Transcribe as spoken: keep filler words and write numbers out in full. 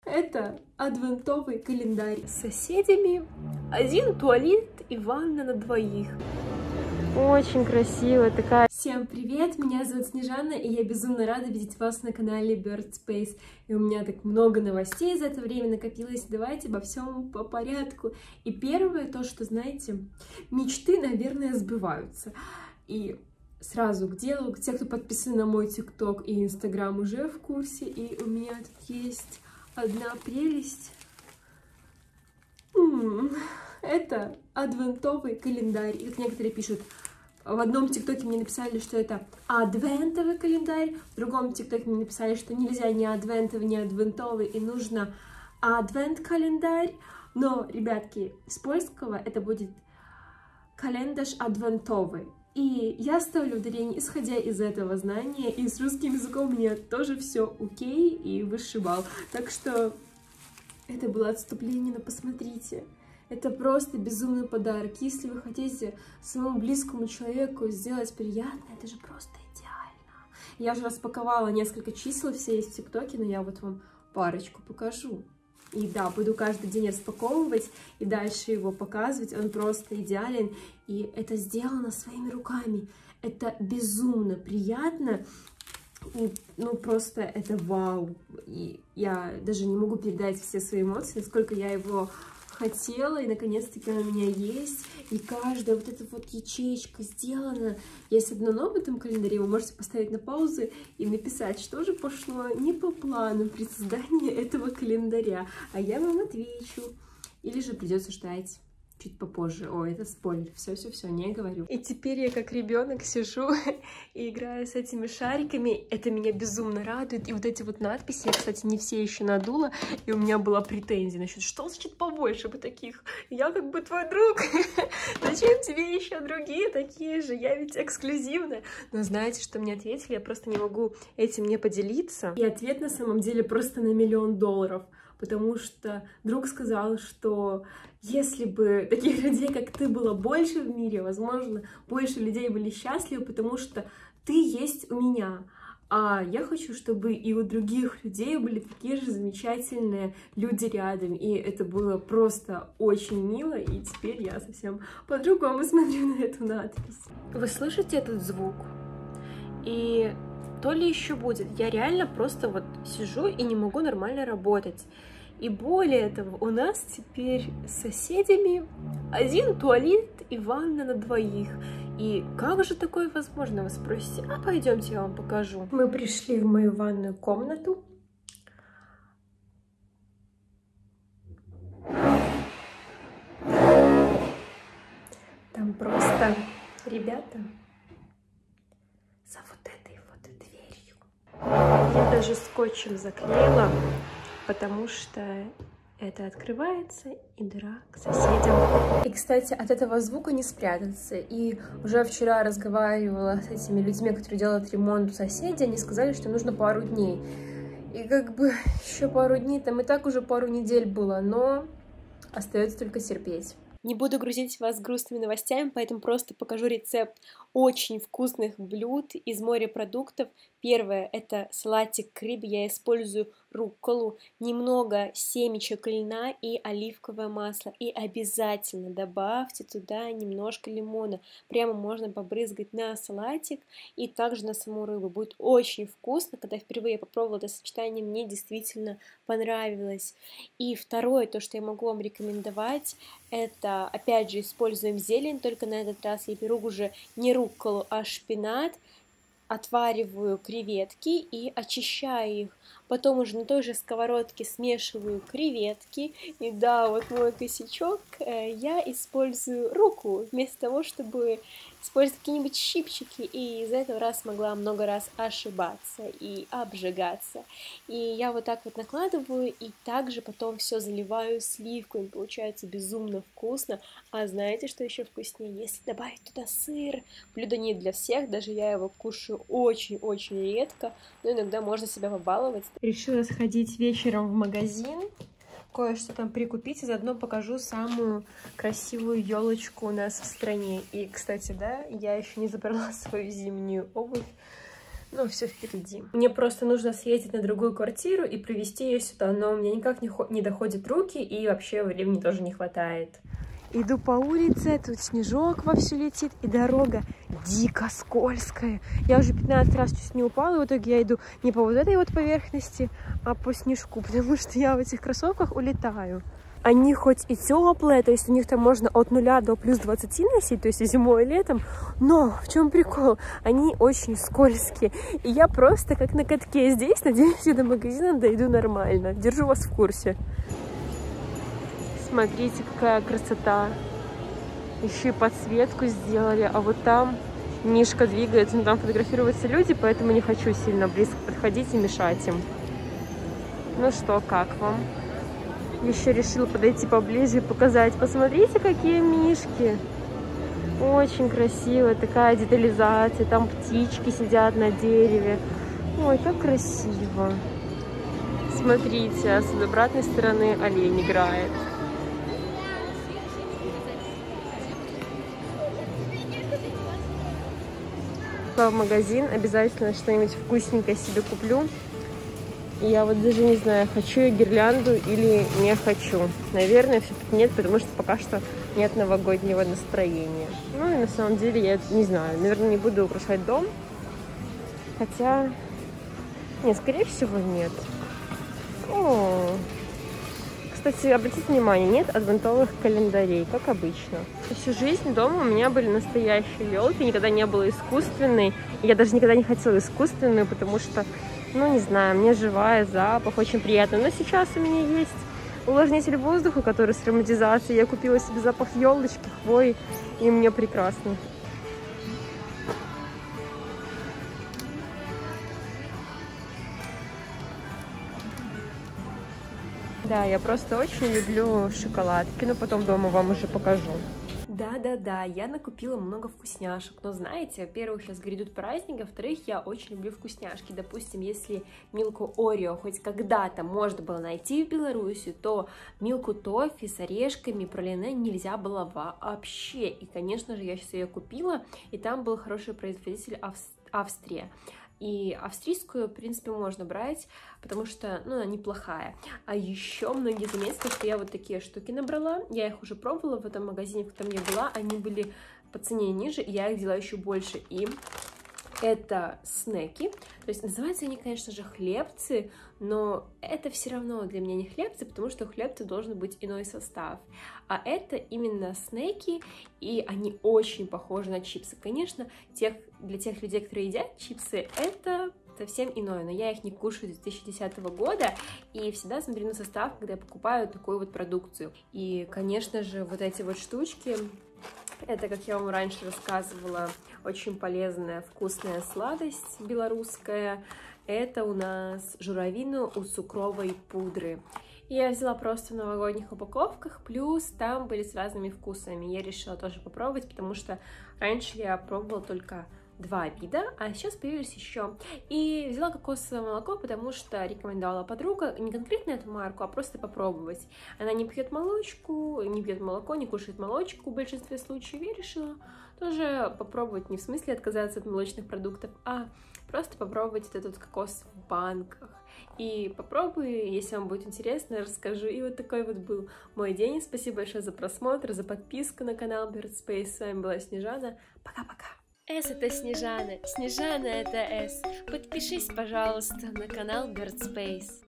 Это адвентовый календарь с соседями, один туалет и ванна на двоих. Очень красиво такая. Всем привет, меня зовут Снежана, и я безумно рада видеть вас на канале Bird Space. И у меня так много новостей за это время накопилось, давайте обо всем по порядку. И первое, то, что, знаете, мечты, наверное, сбываются. И сразу к делу, те, кто подписан на мой ТикТок и Инстаграм, уже в курсе, и у меня тут есть одна прелесть. М-м-м. Это адвентовый календарь. И как некоторые пишут, в одном ТикТоке мне написали, что это адвентовый календарь, в другом ТикТоке мне написали, что нельзя ни адвентовый, ни адвентовый, и нужно адвент-календарь. Но, ребятки, с польского это будет календарь адвентовый. И я ставлю ударение, исходя из этого знания, и с русским языком у меня тоже все окей и высший балл. Так что это было отступление, но посмотрите. Это просто безумный подарок. Если вы хотите своему близкому человеку сделать приятно, это же просто идеально. Я уже распаковала несколько чисел, все есть в ТикТоке, но я вот вам парочку покажу. И да, буду каждый день распаковывать и дальше его показывать. Он просто идеален. И это сделано своими руками. Это безумно приятно. И, ну, просто это вау. И я даже не могу передать все свои эмоции, насколько я его хотела, и наконец-таки он у меня есть. И каждая вот эта вот ячеечка сделана. Есть одно но в этом календаре, вы можете поставить на паузу и написать, что же пошло не по плану при создании этого календаря. А я вам отвечу. Или же придется ждать чуть попозже. О, это спойлер. Все-все-все, не говорю. И теперь я как ребенок сижу и играю с этими шариками. Это меня безумно радует. И вот эти вот надписи, я, кстати, не все еще надула. И у меня была претензия насчет, что значит побольше бы таких? Я как бы твой друг. Зачем тебе еще другие такие же? Я ведь эксклюзивная. Но знаете, что мне ответили? Я просто не могу этим не поделиться. И ответ на самом деле просто на миллион долларов. Потому что друг сказал, что если бы таких людей, как ты, было больше в мире, возможно, больше людей были счастливы, потому что ты есть у меня. А я хочу, чтобы и у других людей были такие же замечательные люди рядом. И это было просто очень мило, и теперь я совсем по-другому смотрю на эту надпись. Вы слышите этот звук? И то ли еще будет. Я реально просто вот сижу и не могу нормально работать. И более того, у нас теперь с соседями один туалет и ванна на двоих. И как же такое возможно, вы спросите? А пойдемте, я вам покажу. Мы пришли в мою ванную комнату. Там просто ребята за вот этой вот дверью. Я даже скотчем заклеила, потому что это открывается, и дыра к соседям. И, кстати, от этого звука не спрятаться. И уже вчера разговаривала с этими людьми, которые делают ремонт у соседей, они сказали, что нужно пару дней. И как бы еще пару дней, там и так уже пару недель было, но остается только терпеть. Не буду грузить вас грустными новостями, поэтому просто покажу рецепт очень вкусных блюд из морепродуктов. Первое — это салатик к рыбе. Я использую рукколу, немного семечек льна и оливковое масло. И обязательно добавьте туда немножко лимона. Прямо можно побрызгать на салатик и также на саму рыбу. Будет очень вкусно. Когда впервые я попробовала это сочетание, мне действительно понравилось. И второе, то, что я могу вам рекомендовать, это, опять же, используем зелень, только на этот раз я беру уже не рукколу, а шпинат, отвариваю креветки и очищаю их. Потом уже на той же сковородке смешиваю креветки. И да, вот мой косячок, я использую руку вместо того, чтобы использовать какие-нибудь щипчики. И из-за этого раз могла много раз ошибаться и обжигаться. И я вот так вот накладываю, и также потом все заливаю сливкой. Получается безумно вкусно. А знаете, что еще вкуснее? Если добавить туда сыр. Блюдо не для всех, даже я его кушаю очень-очень редко, но иногда можно себя побаловать. Решила сходить вечером в магазин, кое-что там прикупить, и заодно покажу самую красивую елочку у нас в стране. И, кстати, да, я еще не забрала свою зимнюю обувь. Ну, все впереди. Мне просто нужно съездить на другую квартиру и привезти ее сюда, но у меня никак не, не доходят руки, и вообще времени тоже не хватает. Иду по улице, тут снежок вовсю летит, и дорога дико скользкая. Я уже пятнадцать раз чуть не упала, и в итоге я иду не по вот этой вот поверхности, а по снежку, потому что я в этих кроссовках улетаю. Они хоть и теплые, то есть у них там можно от нуля до плюс двадцати носить, то есть и зимой, и летом, но в чем прикол? Они очень скользкие, и я просто как на катке здесь, надеюсь, я до магазина дойду нормально. Держу вас в курсе. Смотрите, какая красота. Еще и подсветку сделали. А вот там Мишка двигается, но там фотографируются люди, поэтому не хочу сильно близко подходить и мешать им. Ну что, как вам? Еще решила подойти поближе и показать. Посмотрите, какие мишки. Очень красиво. Такая детализация. Там птички сидят на дереве. Ой, как красиво. Смотрите, а с обратной стороны олень играет. В магазин, обязательно что-нибудь вкусненькое себе куплю. И я вот даже не знаю, хочу я гирлянду или не хочу. Наверное, все-таки нет, потому что пока что нет новогоднего настроения. Ну и на самом деле я не знаю, наверное, не буду украшать дом. Хотя, нет, скорее всего, нет. О, кстати, обратите внимание, нет адвентовых календарей, как обычно. Всю жизнь дома у меня были настоящие елки, никогда не было искусственной. Я даже никогда не хотела искусственную, потому что, ну, не знаю, мне живая, запах очень приятный. Но сейчас у меня есть увлажнитель воздуха, который с ароматизацией. Я купила себе запах елочки, хвои, и мне прекрасно. Да, я просто очень люблю шоколадки, но потом дома вам уже покажу. Да-да-да, я накупила много вкусняшек, но знаете, во-первых, сейчас грядут праздники, во-вторых, я очень люблю вкусняшки. Допустим, если Милку Орео хоть когда-то можно было найти в Беларуси, то Милку Тоффи с орешками пролине нельзя было вообще. И, конечно же, я сейчас ее купила, и там был хороший производитель Авс... Австрия. И австрийскую, в принципе, можно брать, потому что, ну, она неплохая. А еще многие заметили, что я вот такие штуки набрала. Я их уже пробовала в этом магазине, в котором я была. Они были по цене ниже, и я их взяла еще больше. И это снеки. То есть называются они, конечно же, хлебцы, но это все равно для меня не хлебцы, потому что у хлебцев должен быть иной состав. А это именно снеки, и они очень похожи на чипсы. Конечно, тех, для тех людей, которые едят чипсы, это совсем иное, но я их не кушаю с две тысячи десятого года, и всегда смотрю на состав, когда я покупаю такую вот продукцию. И, конечно же, вот эти вот штучки, это, как я вам раньше рассказывала, очень полезная вкусная сладость белорусская. Это у нас журавина у цукровой пудры. Я взяла просто в новогодних упаковках, плюс там были с разными вкусами. Я решила тоже попробовать, потому что раньше я пробовала только два вида, а сейчас появились еще. И взяла кокосовое молоко, потому что рекомендовала подруга, не конкретно эту марку, а просто попробовать. Она не пьет молочку, не пьет молоко, не кушает молочку в большинстве случаев. Я решила тоже попробовать, не в смысле отказаться от молочных продуктов, а просто попробовать вот этот кокос в банках. И попробую, если вам будет интересно, расскажу. И вот такой вот был мой день. Спасибо большое за просмотр, за подписку на канал Bird Space. С вами была Снежана. Пока-пока. С это Снежана, Снежана это С. Подпишись, пожалуйста, на канал Bird Space.